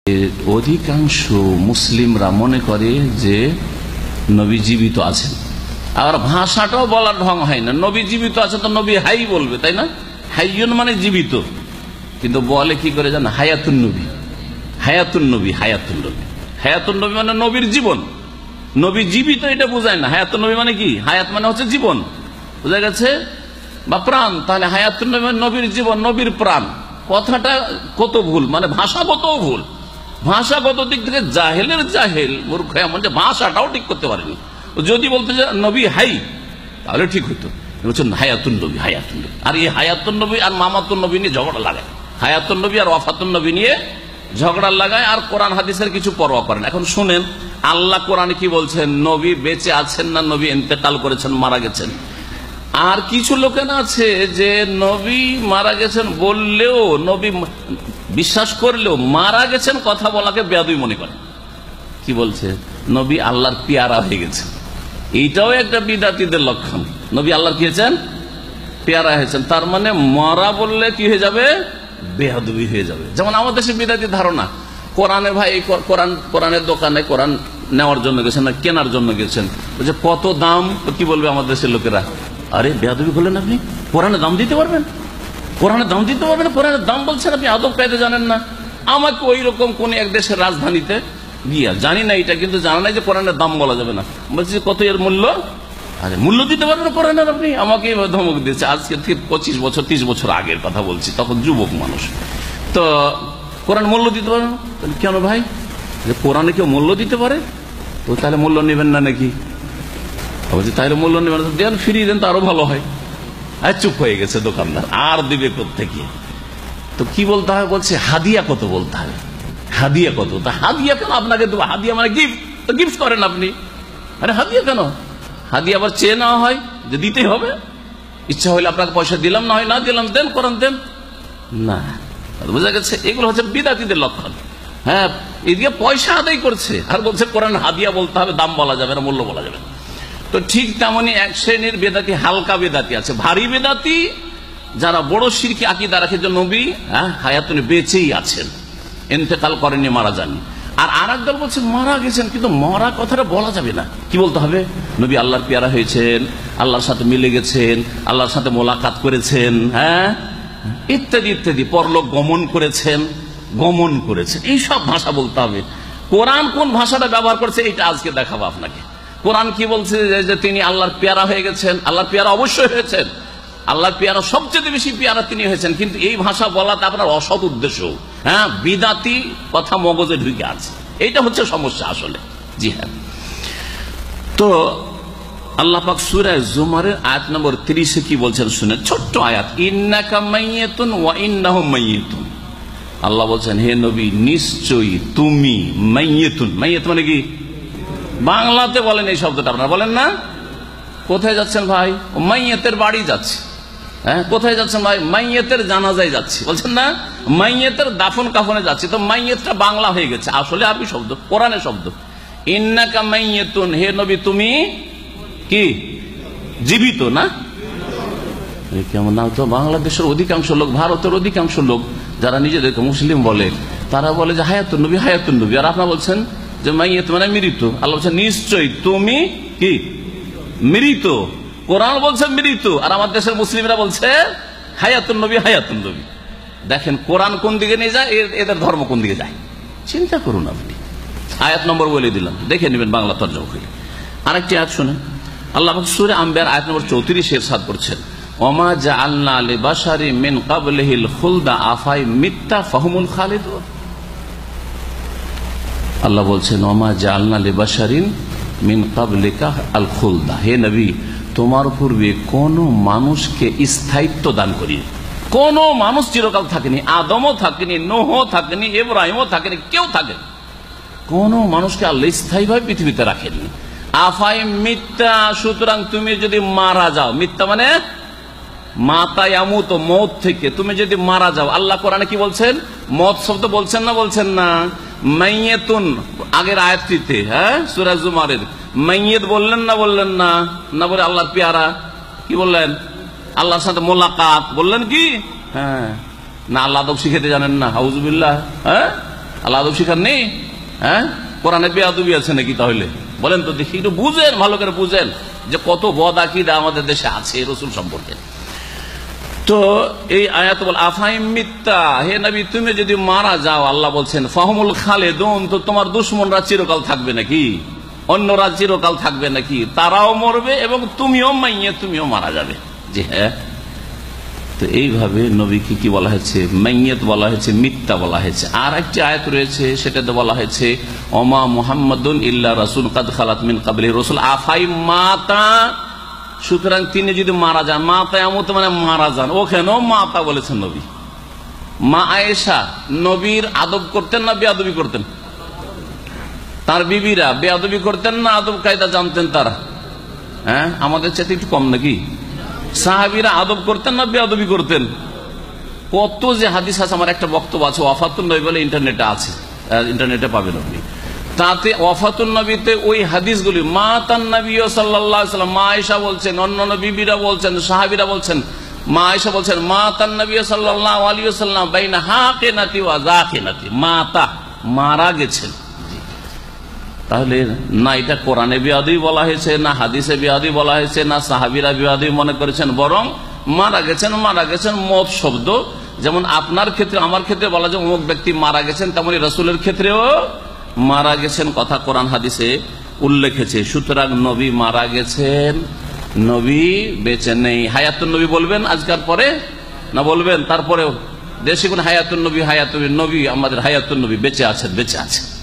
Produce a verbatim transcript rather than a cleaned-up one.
অধিকাংশ মুসলিমরা মনে করে যে নবী জীবিত আছেন, আর ভাষাটাও বলার ঢং হয় না। নবী জীবিত আছে তো নবী হাই বলবে, তাই না? হাইয়ুন মানে জীবিত, কিন্তু বলে কি করে জানা, হায়াতুন নবী, হায়াতুন নবী, হায়াতুন নবী, হায়াতুন নবী মানে নবীর জীবন। নবী জীবিত এটা বোঝায় না। হায়াতুন নবী মানে কি? হায়াত মানে হচ্ছে জীবন, বোঝা গেছে, বা প্রাণ। তাহলে হায়াতুন নবী মানে নবীর জীবন, নবীর প্রাণ। কথাটা কত ভুল, মানে ভাষাগত ভুল। ভাষাগত দিক থেকে জাহেলের জাহেল মূর্খ এমন যে ভাষাটাও ঠিক করতে পারেনি। যদি বলতে যে নবী হাই, তাহলে ঠিক হইতো। হায়াতুন নবী, হায়াতুন নবী। আর এই হায়াতুন নবী আর মামাতুন নবী নিয়ে ঝগড়া লাগায়, হায়াতুন নবী আর ওয়াফাতুন নবী নিয়ে ঝগড়া লাগায়, আর কোরআন হাদিসের কিছু পরোয়া করেন। এখন শুনেন আল্লাহ কোরআনে কি বলছেন, নবী বেঁচে আছেন না নবী ইন্তেকাল করেছেন, মারা গেছেন। আর কিছু লোকেন আছে যে নবী মারা গেছেন বললেও, নবী বিশ্বাস করলেও মারা গেছেন কথা বলাকে বেয়াদবি মনে করে। কি বলছে? নবী আল্লাহর পেয়ারা হয়ে গেছে। এইটাও একটা বিদাতীদের লক্ষণ। নবী আল্লাহর কি হয়েছেন? পেয়ারা হয়েছেন। তার মানে মরা বললে কি হয়ে যাবে? বেয়াদবি হয়ে যাবে। যেমন আমাদের দেশে বিদাতী ধারণা, কোরআনে ভাই কোরআন কোরআনের দোকানে কোরআন নেওয়ার জন্য গেছেন না কেনার জন্য গেছেন, বলছে কত দাম। কি বলবে আমাদের দেশের লোকেরা? আরে বেয়াদবি করলেন আপনি, কোরআনের দাম দিতে পারবেন? কোরআনের দাম দিতে পারবেন? কোরআনের দাম বলছেন আপনি, আদব কায়দা জানেন না। আমাকে ওই রকম কোন এক দেশের রাজধানীতে গিয়া, জানি না এটা, কিন্তু জানা নাই যে কোরআনের দাম বলা যাবে না, বলছি কত এর মূল্য। আরে মূল্য দিতে পারবেন কোরআনের আপনি? আমাকে ধমক দিয়েছে। আজকে থেকে পঁচিশ বছর ত্রিশ বছর আগের কথা বলছি, তখন যুবক মানুষ। তো কোরআন মূল্য দিতে পারেন? কেন ভাই? যে কোরআনে কেউ মূল্য দিতে পারে, তো তাহলে মূল্য নেবেন না নাকি? বলছি তাহলে মূল্য নেবেন, দেন ফিরিয়ে দেন তো আরো ভালো হয়। আর চুপ হয়ে গেছে দোকানদার, আর দিবে কোত্থেকে? তো কি বলতে হবে? বলছে হাদিয়া কত বলতে হবে। হাদিয়া কত? তা হাদিয়া কেন আপনাকে দেবো? হাদিয়া মানে গিফট, তো গিফট করেন আপনি। আরে হাদিয়া কেন? হাদিয়া আবার চেয়ে নেওয়া হয় যে দিতেই হবে। ইচ্ছা হইলে আপনাকে পয়সা দিলাম, না হয় না দিলাম, দেন কোরআন দেন না। বোঝা গেছে? এগুলো হচ্ছে বিদাতীদের লক্ষণ। হ্যাঁ, এদিকে পয়সা আদায় করছে আর বলছে কোরআন হাদিয়া বলতে হবে, দাম বলা যাবে না, মূল্য বলা যাবে না। তো ঠিক তেমনি এক শ্রেণীর বেদাতি, হালকা বেদাতি আছে। ভারী বেদাতি যারা বড় শিরকি আকীদা রাখে যে নবী হ্যাঁ হায়াতুন বেঁচেই আছেন, ইন্তেকাল করেননি, মারা যাননি। আর আর একদল বলছে মারা গেছেন, কিন্তু মরা কথাটা বলা যাবে না। কি বলতে হবে? নবী আল্লাহর পেয়ারা হয়েছেন, আল্লাহর সাথে মিলে গেছেন, আল্লাহর সাথে মোলাকাত করেছেন, হ্যাঁ ইত্যাদি ইত্যাদি, পরলোক গমন করেছেন, গমন করেছেন, এইসব ভাষা বলতে হবে। কোরআন কোন ভাষাটা ব্যবহার করছে এটা আজকে দেখাবো আপনাকে। কোরআন কি বলছে? যে তিনি আল্লাহর পেয়ারা হয়ে গেছেন। আল্লাহর পেয়ারা অবশ্যই হয়েছেন, আল্লাহর পেয়ারা সবচেয়ে বেশি পেয়ারা তিনি হয়েছেন, কিন্তু এই ভাষা বলাতে আপনার অসৎ উদ্দেশ্য, হ্যাঁ বিদাতি কথা মগজে ঢুকে আছে। এইটা হচ্ছে সমস্যা আসলে। জি হ্যাঁ। তো আল্লাহ পাক সূরা জুমারের আয়াত নম্বর ত্রিশে কি বলছেন শুনেন, ছোট্ট আয়াত, ইন্নাকা মাইয়াতুন ওয়া ইন্নাহুম মাইয়াতুন। আল্লাহ বলছেন হে নবী নিশ্চয়ই তুমি মাইয়াতুন। মাইয়াত মানে কি? বাংলাতে বলেন এই শব্দটা, আপনারা বলেন না? কোথায় যাচ্ছেন ভাই? মাইয়াতের বাড়ি যাচ্ছে। হ্যাঁ, কোথায় যাচ্ছেন ভাই? মাইয়াতের জানাজায় যাচ্ছি, বলছেন না? মাইয়াতের দাফন কাফনে যাচ্ছি। তো মাইয়াতটা বাংলা হয়ে গেছে, আসলে আরবি শব্দ, কোরআনের শব্দ। ইন্নাকা মাইয়াতুন, হে নবী তুমি কি জীবিত না? কেমন না? তো বাংলাদেশের অধিকাংশ লোক, ভারতের অধিকাংশ লোক যারা নিজেদেরকে মুসলিম বলে, তারা বলে যে হায়াতুন নবী, হায়াতুন নবী। আর আপনারা বলছেন যে মাইয়াত মানে মৃত। আল্লাহ বলছেন নিশ্চয়ই তুমি কি মৃত। কোরআন বলছে মৃত, আর আমার দেশের মুসলিমরা বলছে হায়াতুন নবী, হায়াতুন নবী। দেখেন কোরআন কোন দিকে নিয়ে যায়, এদের ধর্ম কোন দিকে যায়। চিন্তা করুন আপনি। আয়াত নম্বর বলে দিলাম, দেখে নেবেন বাংলা তরজমা করে। আরেকটি আয়াত শুনে, আল্লাহ সূরা আম্বিয়ার আয়াত নম্বর চৌত্রিশ ইরশাদ করছেন, ওমা জাআলনা লিবাশারিন মিন ক্বাবলিহিল খুলদা আফাই মিত্তা ফাহুমুল খালিদুন। আল্লাহ বলছেন ওমা জাআলনা লিবাশারিন মিন ক্বাবলিকা আল খুলদা, হে নবী তোমার পূর্বে কোন মানুষকে স্থায়িত্ব দান করি। কোন মানুষ চিরকাল থাকেনি, আদমও থাকেনি, নূহও থাকেনি, ইব্রাহিমও থাকেনি, কেউ থাকেনি। কোন মানুষকে আল্লাহ স্থায়ীভাবে পৃথিবীতে রাখেনি। আফাই মিথ্যা, সুতরাং তুমি যদি মারা যাও, মিথ্যা মানে মাতায়ামুত, মৌত থেকে তুমি যদি মারা যাও। আল্লাহ কোরআনে কি বলছেন? মত শব্দ বলছেন না, বলছেন না? মাইয়াতুন আগের আয়াতটিতে, হ্যাঁ সূরা জুমারের মাইয়াত বললেন না, বললেন না? না বলে আল্লাহর পেয়ারা কি বললেন? আল্লাহর সাথে মোলাকাত বললেন কি? হ্যাঁ না, আল্লাহ আদব শিখাতে জানেন না? আউযুবিল্লাহ। হ্যাঁ আল্লাহ আদব শিখার নেই? হ্যাঁ, কোরআনে বেয়াদবি আছে নাকি? তাহলে বলেন তো দেখি, একটু বুঝেন, ভালো করে বুঝেন যে কত বদ আকীদা আমাদের দেশে আছে রাসূল সম্পর্কে। তো এই আয়াত বল আফাইম মিথ্যা, হে নবী তুমি যদি মারা যাও, আল্লাহ বলছেন ফাহুমুল খালেদুন, তো তোমার দুশমনরা চিরকাল থাকবে নাকি? অন্যরা চিরকাল থাকবে নাকি? তারাও মরবে এবং তুমিও মাইয়ে তুমিও মারা যাবে। জি হ্যাঁ। তো এইভাবে নবীকে কি বলা হয়েছে? মাইয়াত বলা হয়েছে, মিথ্যা বলা হয়েছে। আর একটি আয়াত রয়েছে, সেটাতে বলা হয়েছে ওমা মুহাম্মাদুন ইল্লা রাসূল কাদ খালাত মিন ক্বাবলিহি রাসূল আফাই মাতা, সুতরাং তিনি যদি মারা যান, মাতা এমত মানে মারা যান, ওখানেও মাতা বলেছেন নবী। মা আয়েশা নবীর আদব করতেন না বেয়াদবি করতেন? তার বিবিরা বেয়াদবি করতেন না আদব কায়দা জানতেন তারা? হ্যাঁ, আমাদের চাইতে একটু কম নাকি? সাহাবীরা আদব করতেন না বেয়াদবি করতেন? কত যে হাদিস আছে, আমার একটা বক্তব্য আছে ওয়াফাতুন নবী বলে, ইন্টারনেটে আছে, ইন্টারনেটে পাবেন আপনি। তাতে ওয়াফাতুন নবীতে ওই হাদিসগুলি মা তান নবী সাল্লাল্লাহু আলাইহি ওয়াসাল্লাম, মা আয়েশা বলছেন, অন্যান্য বিবিরা বলছেন, সাহাবীরা বলছেন, মা আয়েশা বলছেন মা তান নবী সাল্লাল্লাহু আলাইহি ওয়াসাল্লাম বাইনা হাকিনাতি ওয়া যাকিনাতি, মাতা মারা গেছেন। তাহলে না এটা কোরআনে বেয়াদবি বলা হয়েছে, না হাদিসে বেয়াদবি বলা হয়েছে, না সাহাবীরা বেয়াদবি মনে করেছেন, বরং মারা গেছেন মারা গেছেন মত শব্দ, যেমন আপনার ক্ষেত্রে আমার ক্ষেত্রে বলা যায় অমুক ব্যক্তি মারা গেছেন, তেমনি রাসূলের ক্ষেত্রেও মারা গেছেন কথা কোরআন হাদিসে উল্লেখ আছে। সুতরাং নবী মারা গেছেন, নবী বেঁচে নেই। হায়াতুন নবী বলবেন আজকাল পরে না বলবেন? তারপরেও দেশে কোন হায়াতুন নবী, হায়াতুন নবী আমাদের হায়াতুন নবী বেঁচে আছেন, বেঁচে আছেন।